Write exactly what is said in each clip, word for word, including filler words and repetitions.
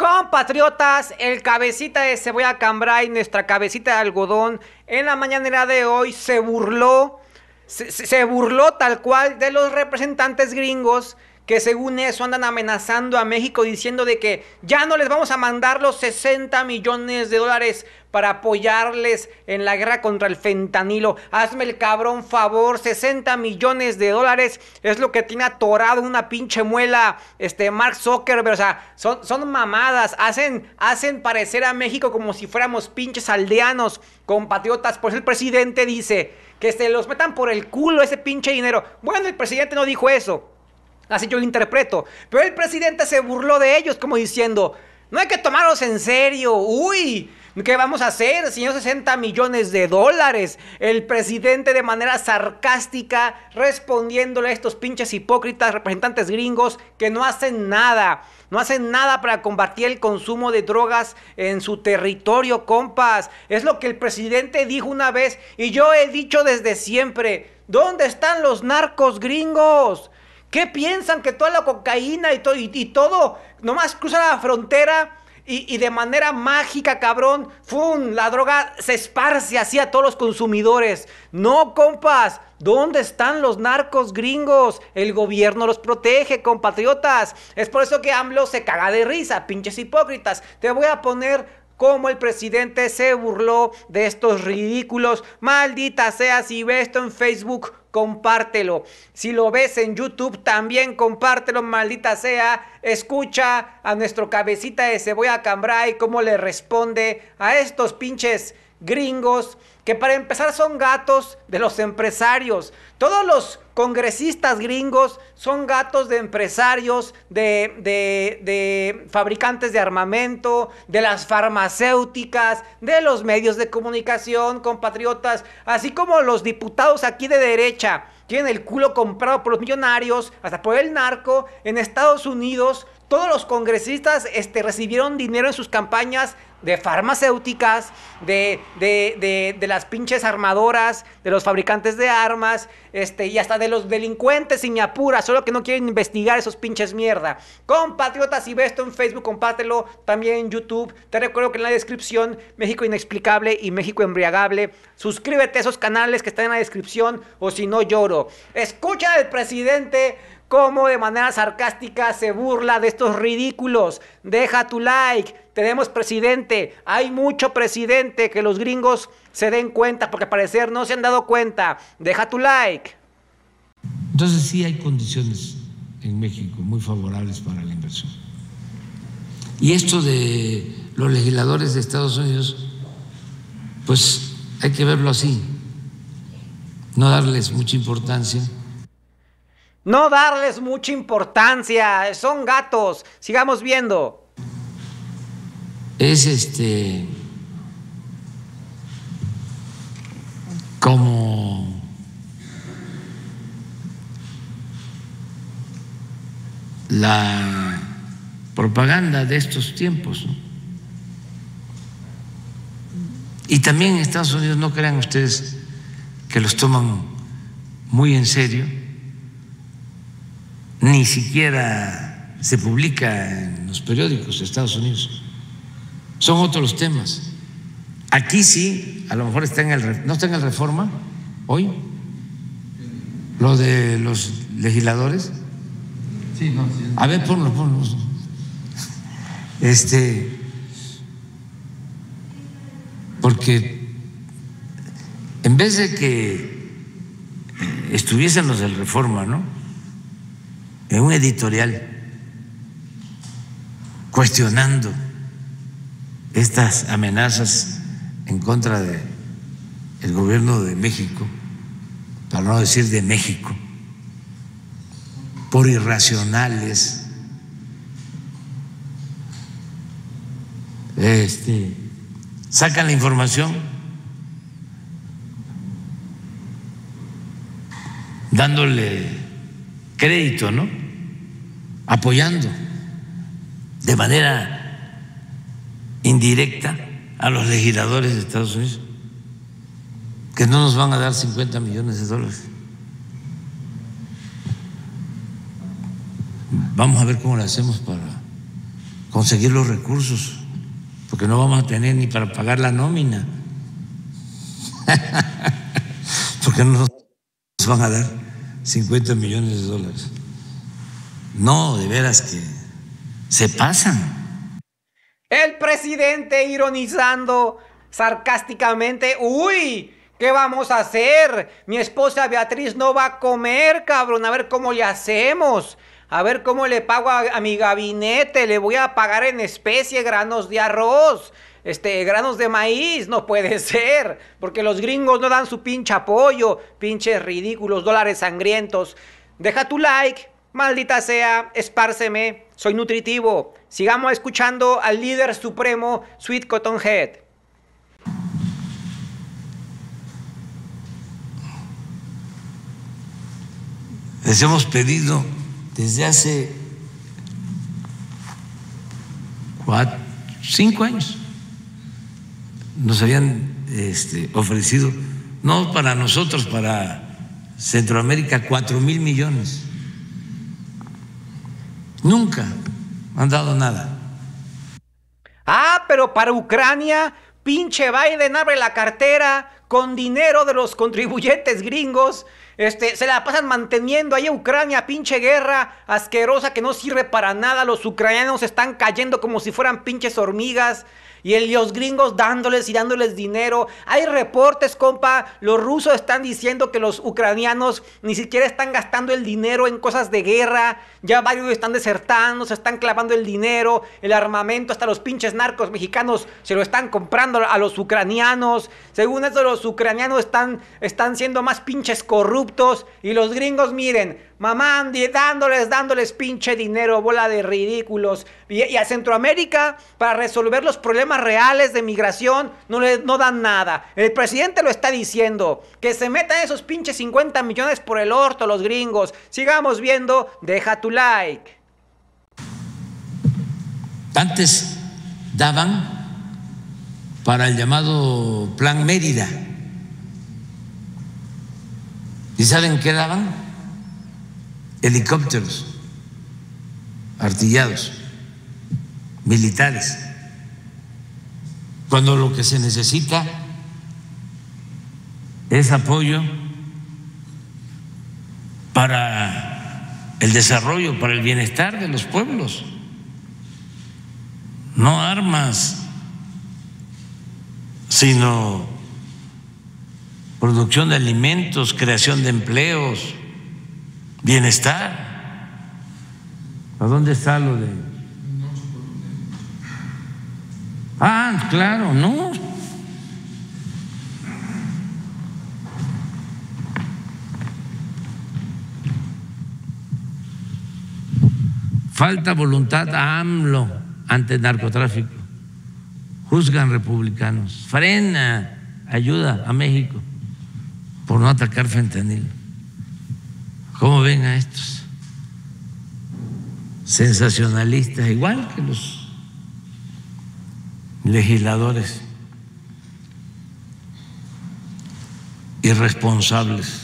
Compatriotas, el cabecita de cebolla cambray, nuestra cabecita de algodón, en la mañanera de hoy se burló, se, se burló tal cual de los representantes gringos que según eso andan amenazando a México diciendo de que ya no les vamos a mandar los sesenta millones de dólares para apoyarles en la guerra contra el fentanilo. Hazme el cabrón favor, sesenta millones de dólares es lo que tiene atorado una pinche muela este Mark Zuckerberg. O sea, son, son mamadas, hacen, hacen parecer a México como si fuéramos pinches aldeanos, compatriotas. Por eso el presidente dice que se los metan por el culo ese pinche dinero. Bueno, el presidente no dijo eso, así yo lo interpreto, pero el presidente se burló de ellos como diciendo, no hay que tomarlos en serio, uy, ¿qué vamos a hacer, señor? sesenta millones de dólares. El presidente de manera sarcástica respondiéndole a estos pinches hipócritas representantes gringos que no hacen nada, no hacen nada para combatir el consumo de drogas en su territorio, compas. Es lo que el presidente dijo una vez y yo he dicho desde siempre, ¿dónde están los narcos gringos? ¿Qué piensan? Que toda la cocaína y, to y, y todo nomás cruza la frontera y, y de manera mágica, cabrón, ¡fum!, la droga se esparce así a todos los consumidores. No, compas, ¿dónde están los narcos gringos? El gobierno los protege, compatriotas. Es por eso que AMLO se caga de risa, pinches hipócritas. Te voy a poner cómo el presidente se burló de estos ridículos. Maldita sea, si ves esto en Facebook, compártelo. Si lo ves en YouTube, también compártelo, maldita sea. Escucha a nuestro cabecita de cebolla cambray cómo le responde a estos pinches gringos que para empezar son gatos de los empresarios. Todos los congresistas gringos son gatos de empresarios, de, de, de fabricantes de armamento, de las farmacéuticas, de los medios de comunicación, compatriotas, así como los diputados aquí de derecha tienen el culo comprado por los millonarios, hasta por el narco. En Estados Unidos todos los congresistas este, recibieron dinero en sus campañas de farmacéuticas, de, de, de, de las pinches armadoras, de los fabricantes de armas, este, y hasta de los delincuentes, si me apura, solo que no quieren investigar esos pinches mierda. Compatriotas, si ves esto en Facebook, compártelo, también en YouTube. Te recuerdo que en la descripción, México Inexplicable y México Embriagable. Suscríbete a esos canales que están en la descripción, o si no lloro. Escucha al presidente cómo de manera sarcástica se burla de estos ridículos. Deja tu like. Tenemos presidente. Hay mucho presidente. Que los gringos se den cuenta, porque al parecer no se han dado cuenta. Deja tu like. Entonces sí hay condiciones en México muy favorables para la inversión. Y esto de los legisladores de Estados Unidos, pues hay que verlo así, no darles mucha importancia. No darles mucha importancia, son gatos. Sigamos viendo. Es este como la propaganda de estos tiempos, ¿no? Y también en Estados Unidos, no crean ustedes que los toman muy en serio. Ni siquiera se publica en los periódicos de Estados Unidos. Son otros los temas. Aquí sí, a lo mejor está en el, no está en el Reforma hoy, lo de los legisladores. Sí, no, sí. A ver, ponlo, ponlo. Este, porque en vez de que estuviesen los del Reforma, ¿no?, en un editorial cuestionando estas amenazas en contra de el gobierno de México, para no decir de México, por irracionales, este, sacan la información dándole crédito, ¿no?, apoyando de manera indirecta a los legisladores de Estados Unidos, que no nos van a dar cincuenta millones de dólares. Vamos a ver cómo lo hacemos para conseguir los recursos, porque no vamos a tener ni para pagar la nómina, porque no nos van a dar cincuenta millones de dólares. No, de veras que se pasan. El presidente ironizando sarcásticamente, uy, ¿qué vamos a hacer? Mi esposa Beatriz no va a comer, cabrón, a ver cómo le hacemos. A ver cómo le pago a, a mi gabinete, le voy a pagar en especie granos de arroz, este, granos de maíz, no puede ser, porque los gringos no dan su pinche apoyo, pinches ridículos, dólares sangrientos. Deja tu like, maldita sea, espárceme, soy nutritivo. Sigamos escuchando al líder supremo, Sweet Cotton Head. Les hemos pedido desde hace cuatro, cinco años, nos habían este, ofrecido, no para nosotros, para Centroamérica, cuatro mil millones. Nunca han dado nada. Ah, pero para Ucrania, pinche Biden abre la cartera con dinero de los contribuyentes gringos. Este, se la pasan manteniendo ahí a Ucrania, pinche guerra asquerosa que no sirve para nada. Los ucranianos están cayendo como si fueran pinches hormigas. Y el, los gringos dándoles y dándoles dinero. Hay reportes, compa. Los rusos están diciendo que los ucranianos ni siquiera están gastando el dinero en cosas de guerra. Ya varios están desertando, se están clavando el dinero, el armamento. Hasta los pinches narcos mexicanos se lo están comprando a los ucranianos. Según eso, los ucranianos están, están siendo más pinches corruptos. Y los gringos, miren, mamando y dándoles, dándoles pinche dinero, bola de ridículos. Y, y a Centroamérica, para resolver los problemas reales de migración, no le no dan nada. El presidente lo está diciendo, que se metan esos pinches cincuenta millones por el orto los gringos. Sigamos viendo, deja tu like. Antes daban para el llamado Plan Mérida. ¿Y saben qué daban? Helicópteros artillados, militares, cuando lo que se necesita es apoyo para el desarrollo, para el bienestar de los pueblos, no armas, sino producción de alimentos, creación de empleos, bienestar. ¿A dónde está lo de? Ah, claro, no. Falta voluntad a AMLO ante el narcotráfico. Juzgan republicanos. Frena, ayuda a México por no atacar fentanilo. ¿Cómo ven a estos sensacionalistas, igual que los legisladores irresponsables?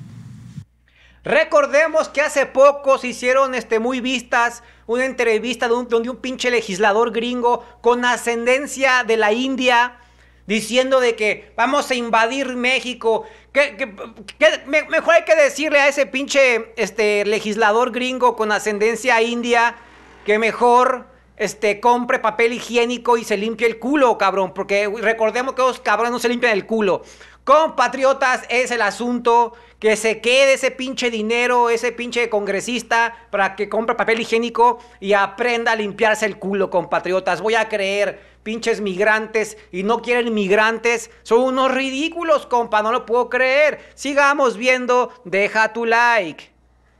Recordemos que hace poco se hicieron este, muy vistas una entrevista de un, donde un pinche legislador gringo con ascendencia de la India diciendo de que vamos a invadir México. Que, que, que me, mejor hay que decirle a ese pinche este, legislador gringo con ascendencia india que mejor este, compre papel higiénico y se limpie el culo, cabrón. Porque recordemos que los cabrones no se limpian el culo. Compatriotas, es el asunto. Que se quede ese pinche dinero, ese pinche congresista, para que compre papel higiénico y aprenda a limpiarse el culo, compatriotas. Voy a creer, pinches migrantes y no quieren migrantes, son unos ridículos, compa, no lo puedo creer. Sigamos viendo, deja tu like.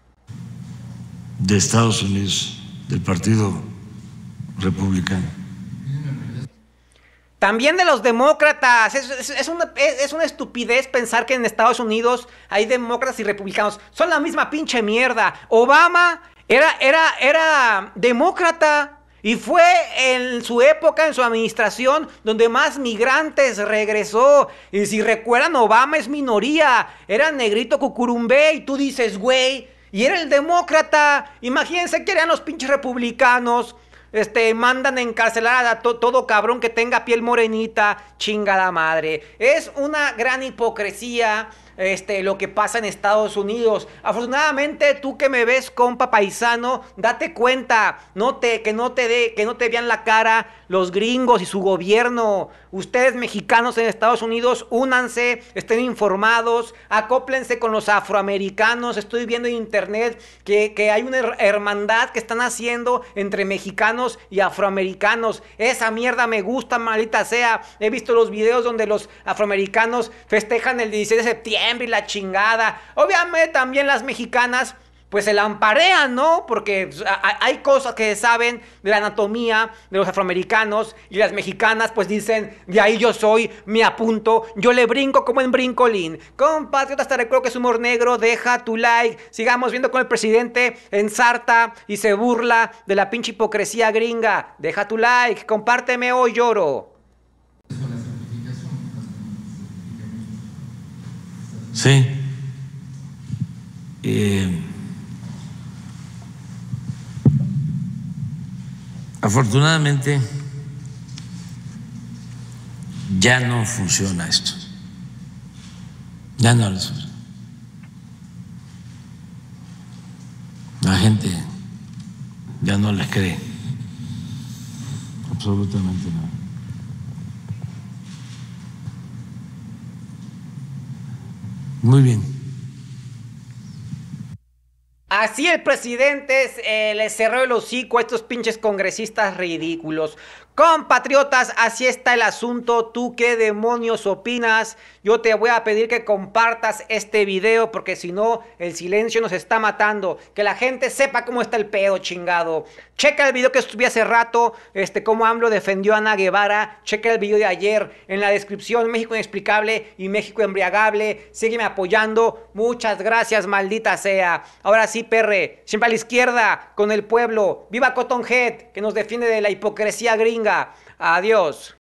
De Estados Unidos, del Partido Republicano. También de los demócratas. Es, es, es, una, es, es una estupidez pensar que en Estados Unidos hay demócratas y republicanos. Son la misma pinche mierda. Obama era, era, era demócrata y fue en su época, en su administración, donde más migrantes regresó. Y si recuerdan, Obama es minoría. Era negrito cucurumbé y tú dices, güey, y era el demócrata. Imagínense que eran los pinches republicanos. Este, mandan encarcelar a to todo cabrón que tenga piel morenita, chingada madre. Es una gran hipocresía. Este, lo que pasa en Estados Unidos. Afortunadamente, tú que me ves, compa paisano, date cuenta, no te, que no te dé, que no te vean la cara los gringos y su gobierno. Ustedes mexicanos en Estados Unidos, únanse, estén informados, acóplense con los afroamericanos. Estoy viendo en internet que, que hay una hermandad que están haciendo entre mexicanos y afroamericanos. Esa mierda me gusta, maldita sea. He visto los videos donde los afroamericanos festejan el dieciséis de septiembre y la chingada. Obviamente también las mexicanas pues se lamparean, ¿no? Porque hay cosas que se saben de la anatomía de los afroamericanos y las mexicanas pues dicen, de ahí yo soy, me apunto, yo le brinco como en brincolín. Compatriotas, te recuerdo que es humor negro, deja tu like, sigamos viendo cómo el presidente ensarta y se burla de la pinche hipocresía gringa. Deja tu like, compárteme hoy, lloro. Sí. Eh, afortunadamente ya no funciona esto. Ya no les funciona. La gente ya no les cree absolutamente nada. Muy bien. Así el presidente eh, le cerró el hocico a estos pinches congresistas ridículos. Compatriotas, así está el asunto. ¿Tú qué demonios opinas? Yo te voy a pedir que compartas este video porque si no, el silencio nos está matando. Que la gente sepa cómo está el pedo, chingado. Checa el video que subí hace rato, este, cómo AMLO defendió a Ana Guevara. Checa el video de ayer en la descripción, México Inexplicable y México Embriagable. Sígueme apoyando. Muchas gracias, maldita sea. Ahora sí, perre, siempre a la izquierda, con el pueblo. ¡Viva Cotton Head, que nos defiende de la hipocresía gringa! Adiós.